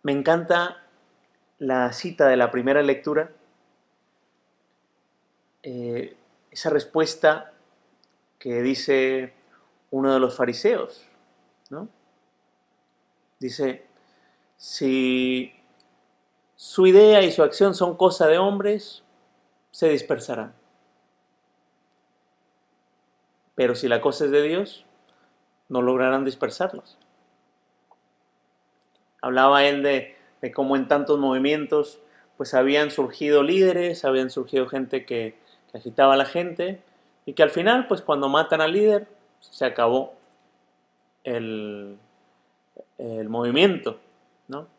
Me encanta la cita de la primera lectura, esa respuesta que dice uno de los fariseos, ¿no? Dice, si su idea y su acción son cosa de hombres, se dispersarán. Pero si la cosa es de Dios, no lograrán dispersarlos. Hablaba él de cómo en tantos movimientos pues habían surgido líderes, habían surgido gente que agitaba a la gente y que al final pues cuando matan al líder se acabó el, el movimiento, ¿no?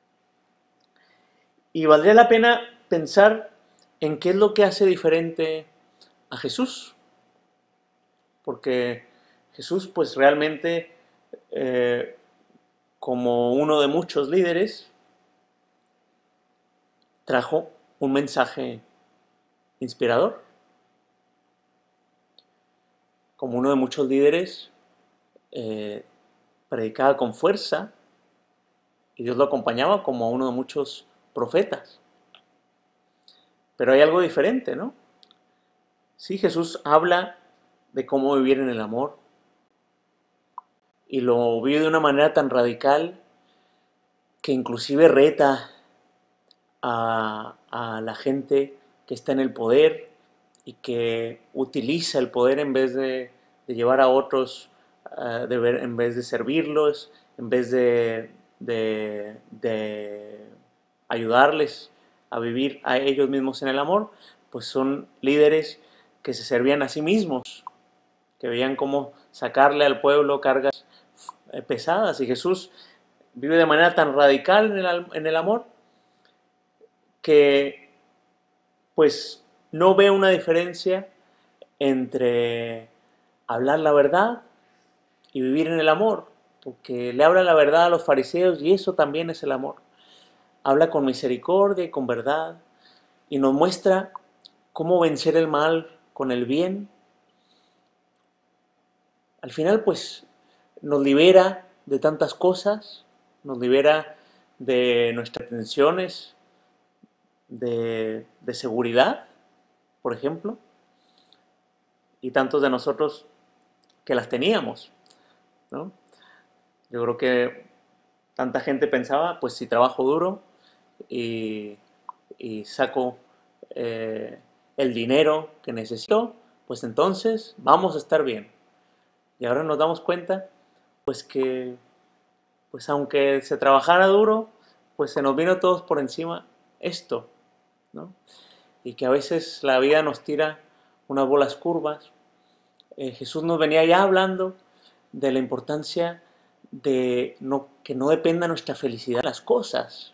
Y valdría la pena pensar en qué es lo que hace diferente a Jesús, porque Jesús pues realmente eh, como uno de muchos líderes trajo un mensaje inspirador. Como uno de muchos líderes, eh, predicaba con fuerza y Dios lo acompañaba como uno de muchos profetas. Pero hay algo diferente, ¿no? Sí, Jesús habla de cómo vivir en el amor y lo vive de una manera tan radical que inclusive reta a la gente que está en el poder y que utiliza el poder en vez de llevar a otros, en vez de servirlos, en vez de ayudarles a vivir a ellos mismos en el amor, pues son líderes que se servían a sí mismos, que veían cómo sacarle al pueblo cargas pesadas. Y Jesús vive de manera tan radical en el amor que pues no ve una diferencia entre hablar la verdad y vivir en el amor, porque le habla la verdad a los fariseos y eso también es el amor. Habla con misericordia y con verdad y nos muestra cómo vencer el mal con el bien. Al final pues nos libera de tantas cosas, nos libera de nuestras tensiones, de seguridad, por ejemplo, y tantos de nosotros que las teníamos, ¿no? Yo creo que tanta gente pensaba, pues si trabajo duro y, y saco el dinero que necesito, pues entonces vamos a estar bien. Y ahora nos damos cuenta, pues que, pues aunque se trabajara duro, pues se nos vino a todos por encima esto, ¿no? Y que a veces la vida nos tira unas bolas curvas. Jesús nos venía ya hablando de la importancia de que no dependa nuestra felicidad de las cosas,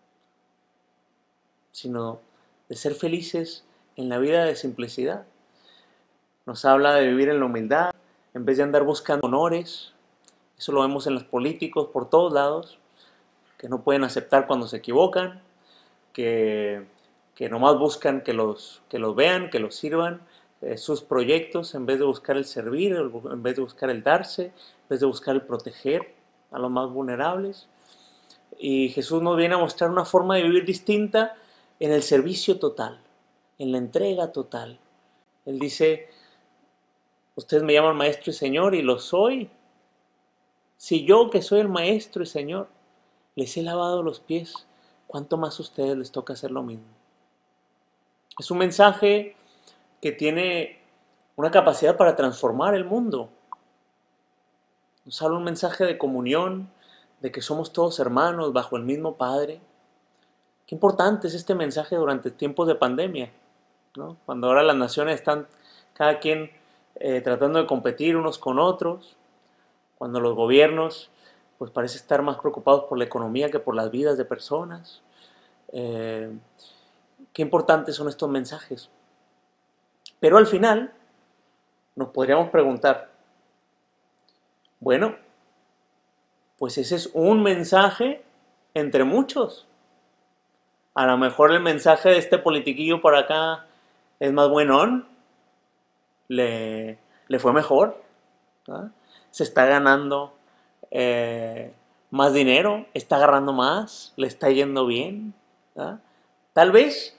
sino de ser felices en la vida de simplicidad. Nos habla de vivir en la humildad, en vez de andar buscando honores. Eso lo vemos en los políticos por todos lados, que no pueden aceptar cuando se equivocan, que, que nomás buscan que los vean, que los sirvan, sus proyectos, en vez de buscar el servir, en vez de buscar el darse, en vez de buscar el proteger a los más vulnerables. Y Jesús nos viene a mostrar una forma de vivir distinta en el servicio total, en la entrega total. Él dice, ustedes me llaman maestro y señor y lo soy. Si yo que soy el maestro y señor les he lavado los pies, ¿cuánto más a ustedes les toca hacer lo mismo? Es un mensaje que tiene una capacidad para transformar el mundo. Nos habla un mensaje de comunión, de que somos todos hermanos bajo el mismo Padre. Qué importante es este mensaje durante tiempos de pandemia, ¿no? Cuando ahora las naciones están cada quien tratando de competir unos con otros, cuando los gobiernos pues parece estar más preocupados por la economía que por las vidas de personas. Eh, qué importantes son estos mensajes. Pero al final nos podríamos preguntar, bueno, pues ese es un mensaje entre muchos. A lo mejor el mensaje de este politiquillo por acá es más buenón, le fue mejor, ¿no? Se está ganando eh, más dinero, está agarrando más, le está yendo bien, ¿verdad? Tal vez,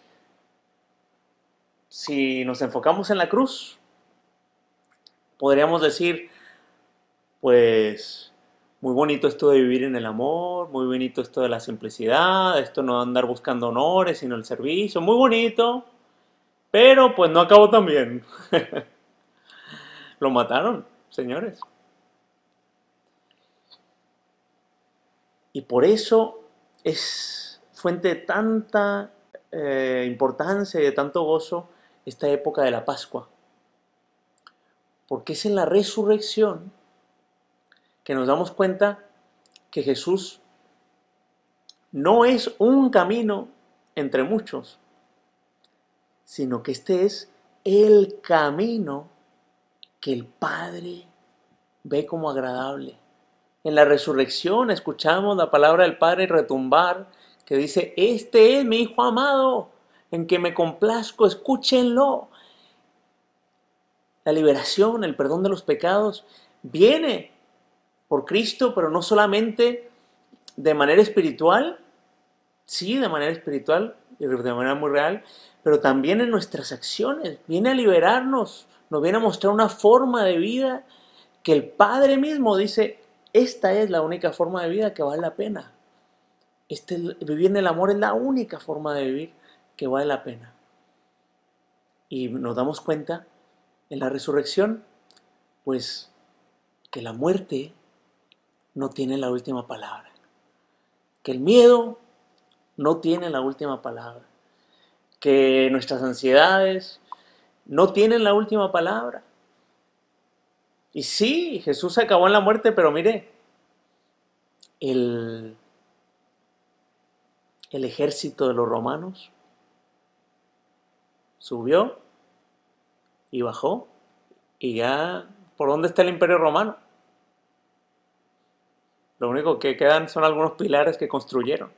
si nos enfocamos en la cruz, podríamos decir, pues, muy bonito esto de vivir en el amor, muy bonito esto de la simplicidad, esto no andar buscando honores, sino el servicio, muy bonito, pero pues no acabó tan bien. Lo mataron, señores. Y por eso es fuente de tanta importancia y de tanto gozo esta época de la Pascua. Porque es en la resurrección que nos damos cuenta que Jesús no es un camino entre muchos, sino que este es el camino que el Padre ve como agradable. En la resurrección escuchamos la palabra del Padre retumbar que dice, este es mi Hijo amado, en que me complazco, escúchenlo. La liberación, el perdón de los pecados, viene por Cristo, pero no solamente de manera espiritual, sí, de manera espiritual y de manera muy real, pero también en nuestras acciones. Viene a liberarnos, nos viene a mostrar una forma de vida que el Padre mismo dice, esta es la única forma de vida que vale la pena. Vivir en el amor es la única forma de vivir que vale la pena. Y nos damos cuenta en la resurrección, pues, que la muerte no tiene la última palabra. Que el miedo no tiene la última palabra. Que nuestras ansiedades no tienen la última palabra. Y sí, Jesús acabó en la muerte, pero mire, el ejército de los romanos subió y bajó, y ya, ¿por dónde está el imperio romano? Lo único que quedan son algunos pilares que construyeron.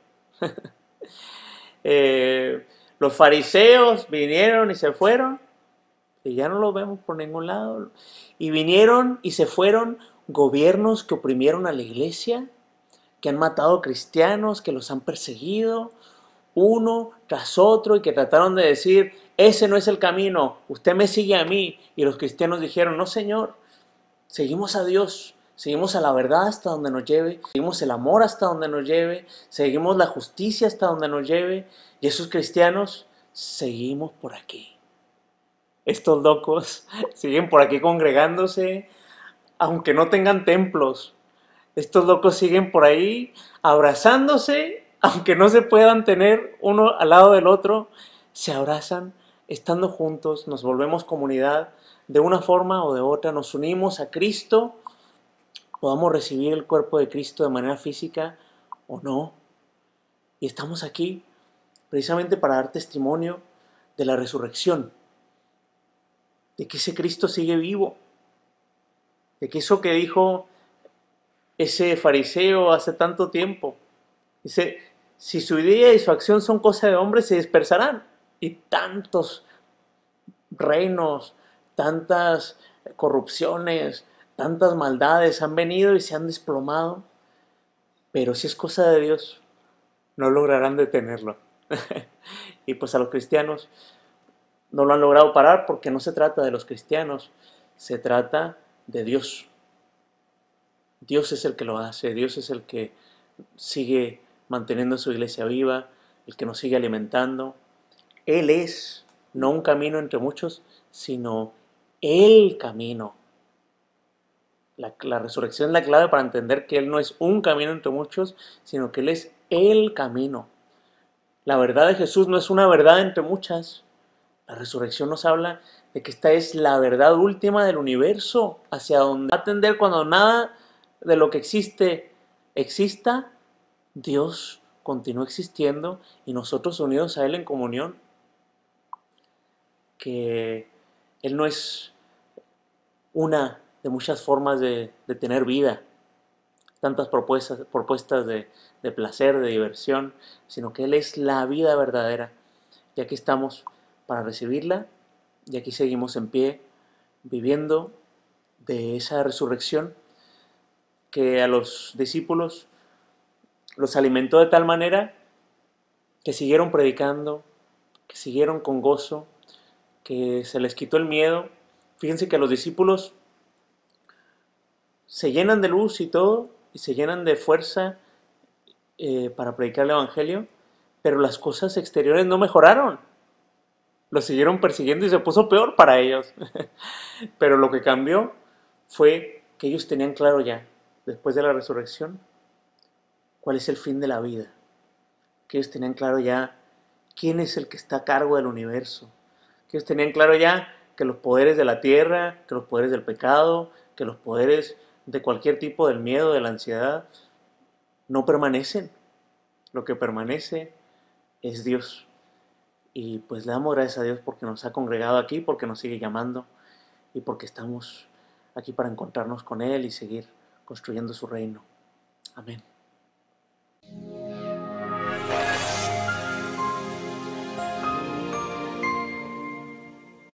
Los fariseos vinieron y se fueron, y ya no los vemos por ningún lado. Y vinieron y se fueron gobiernos que oprimieron a la iglesia, que han matado cristianos, que los han perseguido, uno tras otro, y que trataron de decir, ese no es el camino, usted me sigue a mí. Y los cristianos dijeron, no señor, seguimos a Dios, seguimos a la verdad hasta donde nos lleve, seguimos el amor hasta donde nos lleve, seguimos la justicia hasta donde nos lleve, y esos cristianos seguimos por aquí. Estos locos siguen por aquí congregándose, aunque no tengan templos. Estos locos siguen por ahí abrazándose, aunque no se puedan tener uno al lado del otro, se abrazan, estando juntos, nos volvemos comunidad de una forma o de otra, nos unimos a Cristo, podamos recibir el cuerpo de Cristo de manera física o no. Y estamos aquí precisamente para dar testimonio de la resurrección, de que ese Cristo sigue vivo, de que eso que dijo ese fariseo hace tanto tiempo, dice, si su idea y su acción son cosa de hombres, se dispersarán. Y tantos reinos, tantas corrupciones, tantas maldades han venido y se han desplomado. Pero si es cosa de Dios, no lograrán detenerlo. Y pues a los cristianos no lo han logrado parar porque no se trata de los cristianos, se trata de Dios. Dios es el que lo hace, Dios es el que sigue manteniendo su iglesia viva, el que nos sigue alimentando. Él es no un camino entre muchos, sino el camino. La resurrección es la clave para entender que Él no es un camino entre muchos, sino que Él es el camino. La verdad de Jesús no es una verdad entre muchas. La resurrección nos habla de que esta es la verdad última del universo, hacia donde va a tender cuando nada de lo que exista, Dios continúa existiendo y nosotros unidos a Él en comunión. Que Él no es una de muchas formas de tener vida, tantas propuestas de placer, de diversión, sino que Él es la vida verdadera. Y aquí estamos para recibirla, y aquí seguimos en pie, viviendo de esa resurrección que a los discípulos los alimentó de tal manera que siguieron predicando, que siguieron con gozo, que se les quitó el miedo. Fíjense que los discípulos se llenan de luz y todo, y se llenan de fuerza para predicar el Evangelio, pero las cosas exteriores no mejoraron. Los siguieron persiguiendo y se puso peor para ellos. Pero lo que cambió fue que ellos tenían claro ya, después de la resurrección, cuál es el fin de la vida. Que ellos tenían claro ya quién es el que está a cargo del universo. Que ellos tenían claro ya que los poderes de la tierra, que los poderes del pecado, que los poderes de cualquier tipo del miedo, de la ansiedad, no permanecen. Lo que permanece es Dios. Y pues le damos gracias a Dios porque nos ha congregado aquí, porque nos sigue llamando y porque estamos aquí para encontrarnos con Él y seguir construyendo su reino. Amén.